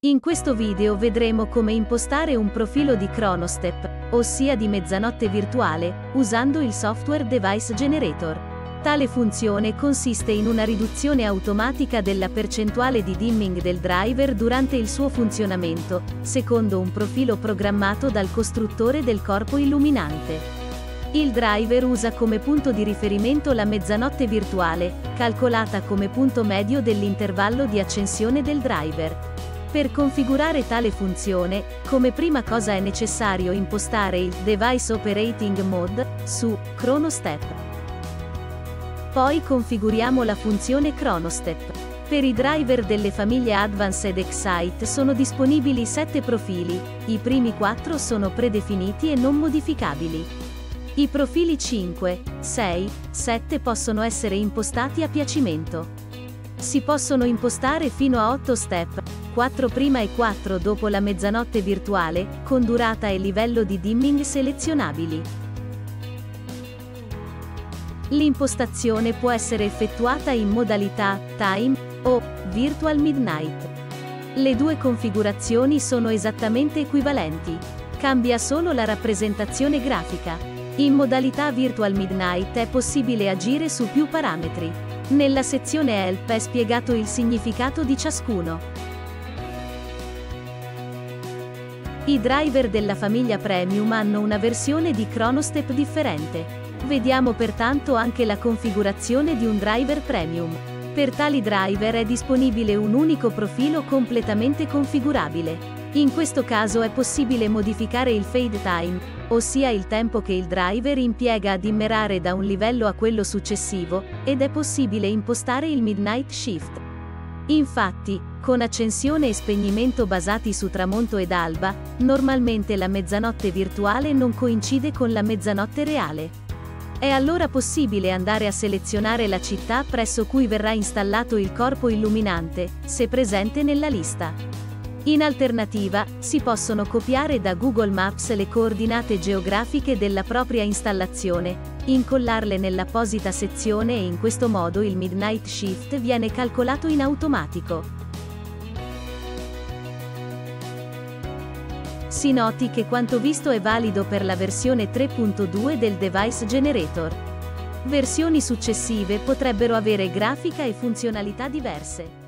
In questo video vedremo come impostare un profilo di Chronostep, ossia di mezzanotte virtuale, usando il software Device Generator. Tale funzione consiste in una riduzione automatica della percentuale di dimming del driver durante il suo funzionamento, secondo un profilo programmato dal costruttore del corpo illuminante. Il driver usa come punto di riferimento la mezzanotte virtuale, calcolata come punto medio dell'intervallo di accensione del driver. Per configurare tale funzione, come prima cosa è necessario impostare il Device Operating Mode su Chronostep. Poi configuriamo la funzione Chronostep. Per i driver delle famiglie Advanced Excite sono disponibili 7 profili, i primi 4 sono predefiniti e non modificabili. I profili 5, 6, 7 possono essere impostati a piacimento. Si possono impostare fino a 8 step, 4 prima e 4 dopo la mezzanotte virtuale, con durata e livello di dimming selezionabili. L'impostazione può essere effettuata in modalità Time o Virtual Midnight. Le due configurazioni sono esattamente equivalenti. Cambia solo la rappresentazione grafica. In modalità Virtual Midnight è possibile agire su più parametri. Nella sezione Help è spiegato il significato di ciascuno. I driver della famiglia Premium hanno una versione di Chronostep differente. Vediamo pertanto anche la configurazione di un driver Premium. Per tali driver è disponibile un unico profilo completamente configurabile. In questo caso è possibile modificare il fade time, ossia il tempo che il driver impiega a dimmerare da un livello a quello successivo, ed è possibile impostare il Midnight Shift. Infatti, con accensione e spegnimento basati su tramonto ed alba, normalmente la mezzanotte virtuale non coincide con la mezzanotte reale. È allora possibile andare a selezionare la città presso cui verrà installato il corpo illuminante, se presente nella lista. In alternativa, si possono copiare da Google Maps le coordinate geografiche della propria installazione, incollarle nell'apposita sezione e in questo modo il Midnight Shift viene calcolato in automatico. Si noti che quanto visto è valido per la versione 3.2 del Device Generator. Versioni successive potrebbero avere grafica e funzionalità diverse.